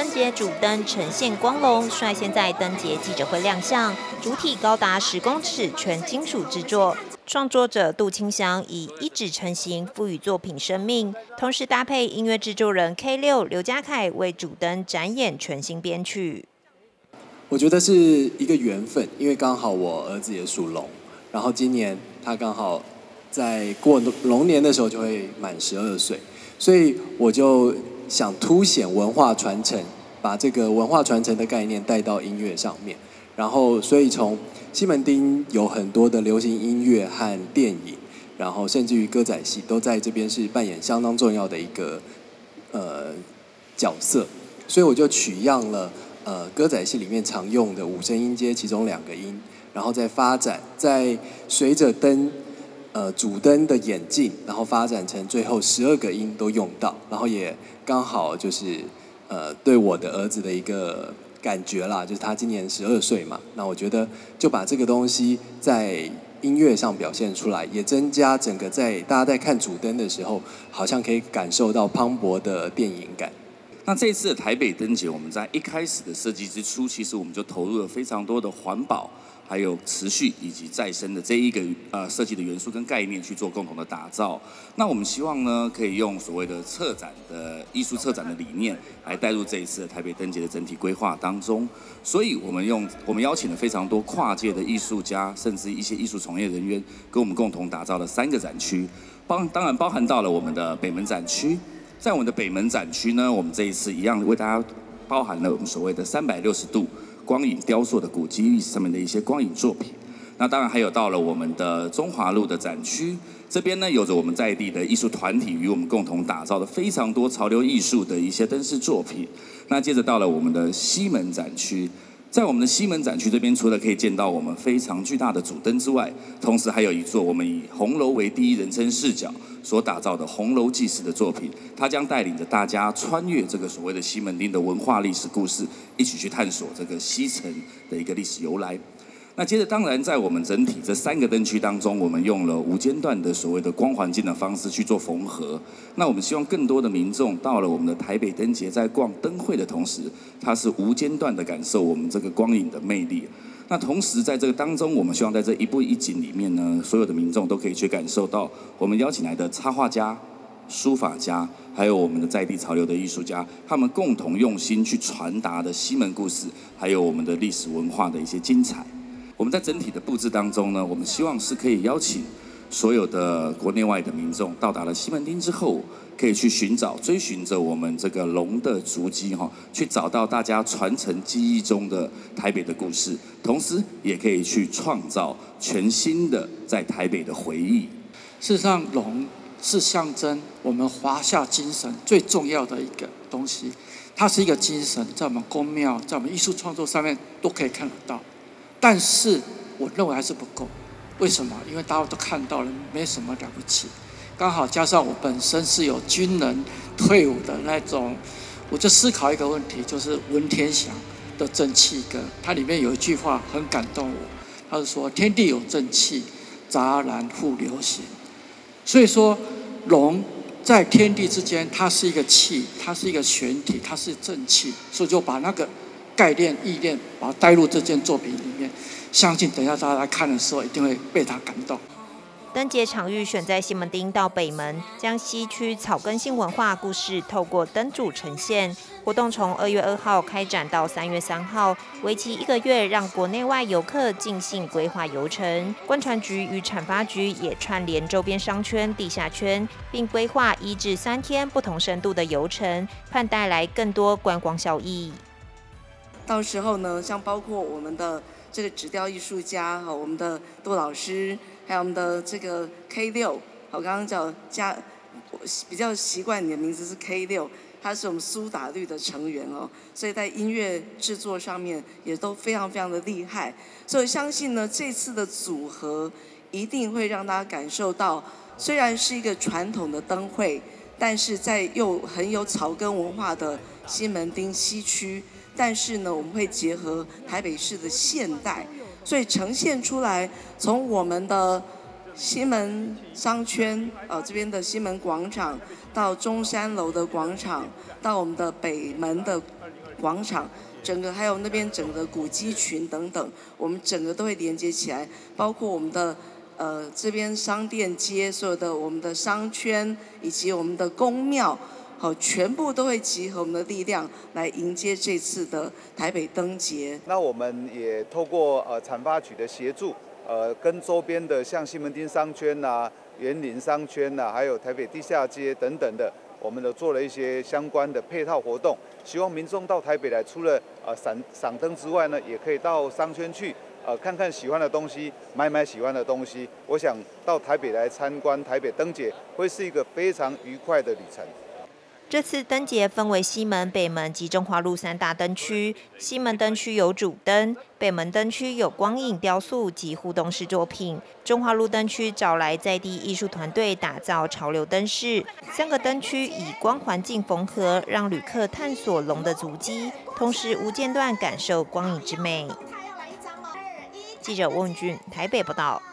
节主灯呈现光笼，率先在灯节记者会亮相，主体高达10公尺，全金属制作。创作者杜清祥以一指成型，赋予作品生命，同时搭配音乐制作人 K6 刘家凯为主灯展演全新编曲。 我觉得是一个缘分，因为刚好我儿子也属龙，然后今年他刚好在过龙年的时候就会满12岁，所以我就想凸显文化传承，把这个文化传承的概念带到音乐上面。然后，所以从西门町有很多的流行音乐和电影，然后甚至于歌仔戏都在这边是扮演相当重要的一个角色，所以我就取样了歌仔戏里面常用的5声音阶其中2个音，然后再发展，再随着主灯的演进，然后发展成最后12个音都用到，然后也刚好就是对我的儿子的一个感觉啦，就是他今年12岁嘛，那我觉得就把这个东西在音乐上表现出来，也增加整个大家在看主灯的时候，好像可以感受到磅礴的电影感。 那这一次的台北灯节，我们在一开始的设计之初，其实我们就投入了非常多的环保，还有持续以及再生的这一个设计的元素跟概念去做共同的打造。那我们希望呢，可以用所谓的艺术策展的理念来带入这一次的台北灯节的整体规划当中。所以我们邀请了非常多跨界的艺术家，甚至一些艺术从业人员，跟我们共同打造了3个展区，当然包含到了我们的北门展区。在我们的北门展区呢，我们这一次一样为大家包含了我们所谓的360度光影雕塑的古迹历史上面的一些光影作品。那当然还有到了我们的中华路的展区，这边呢有着我们在地的艺术团体与我们共同打造的非常多潮流艺术的一些灯饰作品。那接着到了我们的西门展区。在我们的西门展区这边，除了可以见到我们非常巨大的主灯之外，同时还有一座我们以红楼为第一人称视角所打造的红楼纪实的作品，它将带领着大家穿越这个所谓的西门町的文化历史故事，一起去探索这个西城的一个历史由来。那接着，当然在我们整体这3个灯区当中，我们用了无间断的所谓的光环境的方式去做缝合。那我们希望更多的民众到了我们的台北灯节，在逛灯会的同时，它是无间断的感受我们这个光影的魅力。那同时在这个当中，我们希望在这一步一景里面呢，所有的民众都可以去感受到我们邀请来的插画家、书法家，还有我们的在地潮流的艺术家，他们共同用心去传达的西门故事，还有我们的历史文化的一些精彩。我们在整体的布置当中呢，我们希望是可以邀请所有的国内外的民众到达了西门町之后，可以去追寻着我们这个龙的足迹去找到大家传承记忆中的台北的故事，同时也可以去创造全新的在台北的回忆。 事实上，龙是象征我们华夏精神最重要的一个东西，它是一个精神，在我们宫庙、在我们艺术创作上面都可以看得到。但是我认为还是不够，为什么？因为大家都看到了，没什么了不起。刚好加上我本身是有军人退伍的那种，我就思考一个问题，就是文天祥的正气歌，它里面有一句话很感动我，他是说天地有正气，杂然互流行。所以说龙在天地之间，它是一个气，它是一个玄体，它是正气，所以就把那个概念意念把它带入这件作品里面，相信等一下大家来看的时候一定会被它感动。 灯节场域选在西门町到北门，将西区草根性文化故事透过灯组呈现。活动从2月2号开展到3月3号，为期1个月，让国内外游客尽兴规划游程。观传局与产发局也串联周边商圈、地下圈，并规划1至3天不同深度的游程，盼带来更多观光效益。 到时候呢，像包括我们的这个纸雕艺术家，我们的杜老师，还有我们的这个 K6，我刚刚比较习惯你的名字是 K6，他是我们苏打绿的成员哦，所以在音乐制作上面也都非常非常的厉害，所以相信呢，这次的组合一定会让大家感受到，虽然是一个传统的灯会，但是在又很有草根文化的西门町西区。但是呢，我们会结合台北市的现代，所以呈现出来，从我们的西门商圈这边的西门广场，到中山楼的广场，到我们的北门的广场，整个还有那边整个古迹群等等，我们整个都会连接起来，包括我们的这边商店街，所有的我们的商圈以及我们的宫庙，好，全部都会集合我们的力量来迎接这次的台北灯节。 那我们也透过产发局的协助，跟周边的像西门町商圈啊、园林商圈啊，还有台北地下街等等的，我们都做了一些相关的配套活动，希望民众到台北来，除了赏灯之外呢，也可以到商圈去。看看喜欢的东西，买喜欢的东西。我想到台北来参观台北灯节，会是一个非常愉快的旅程。 这次灯节分为西门、北门及中华路3大灯区。西门灯区有主灯，北门灯区有光影雕塑及互动式作品，中华路灯区找来在地艺术团队打造潮流灯饰。3个灯区以光环境缝合，让旅客探索龙的足迹，同时无间断感受光影之美。记者翁允俊台北报道。